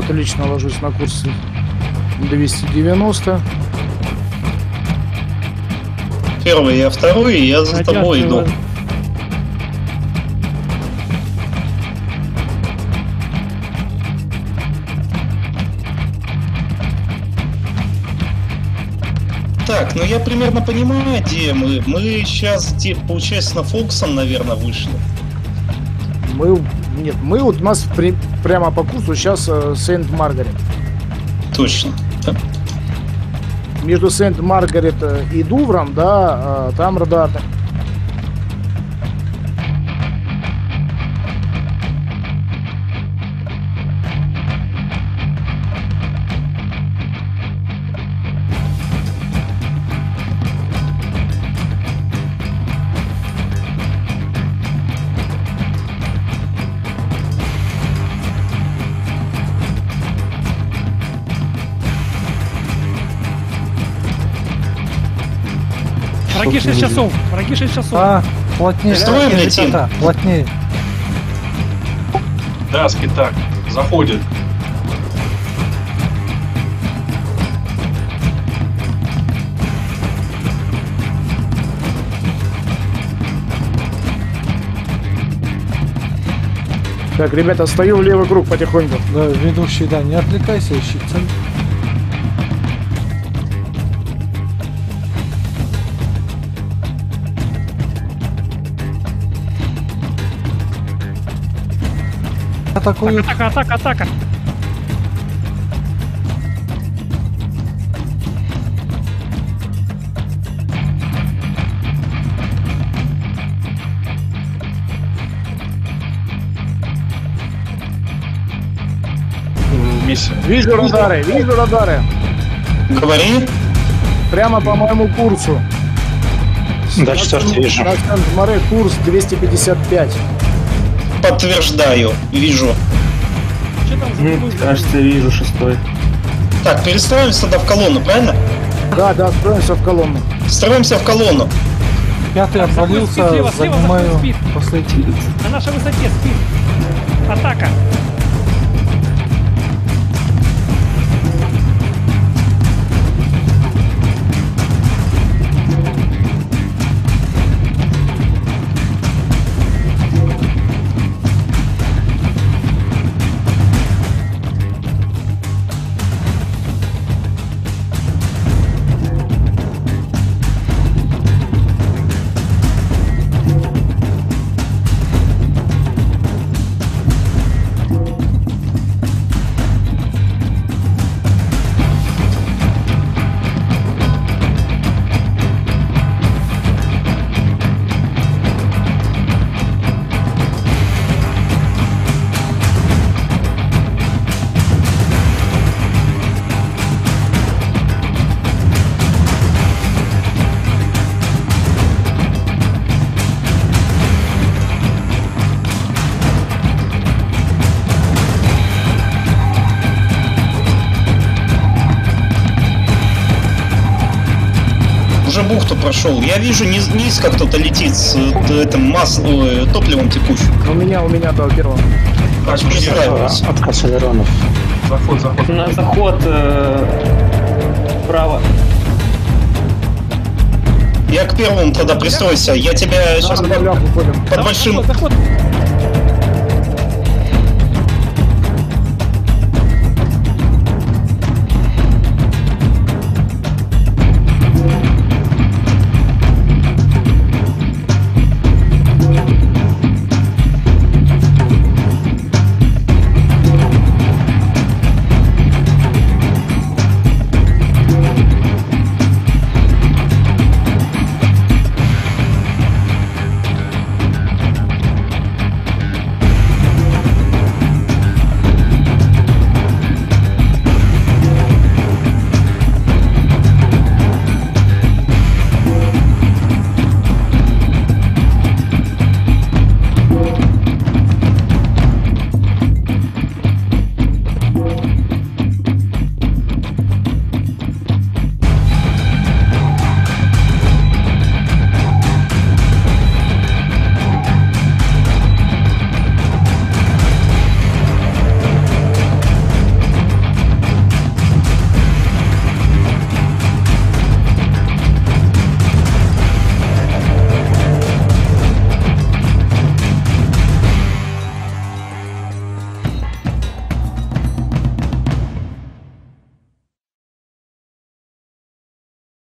отлично ложусь на курс 290. Первый, я второй, и я за тобой иду. Так, ну я примерно понимаю, где мы. Мы сейчас, получается, на Фоксон, наверное, вышли. Нет, мы вот у нас прямо по курсу сейчас Сент-Маргарет. Точно. Да. Между Сент-Маргарет и Дувром, да, там радар. Враги 6 часов, враги 6 часов. Плотнее. Строим, летим. Плотнее. Да, спитак. Заходит. Так, ребята, стою в левый круг потихоньку. Да, ведущий, да, не отвлекайся, ищи цель. Атакуют. Атака. Миссия. Вижу радары. Говори. Прямо по моему курсу. Да, четвертый вижу. На Сент-Море курс 255. Подтверждаю. Вижу. Что там за тобой? Кажется, вижу шестой. Так, перестроимся тогда в колонну, правильно? Да, строимся в колонну. Строимся в колонну. Пятый обвалился, слева занимаю спид. последний. На нашей высоте спид. Атака. Уже бухту прошел. Я вижу, низко кто-то летит с этим маслом, топливом текущим. У меня до первого. Так, Пристраивайся. Отказ Алеронов. заход. На заход вправо. Я к первому тогда пристройся. Я тебя сейчас под большим... Заход.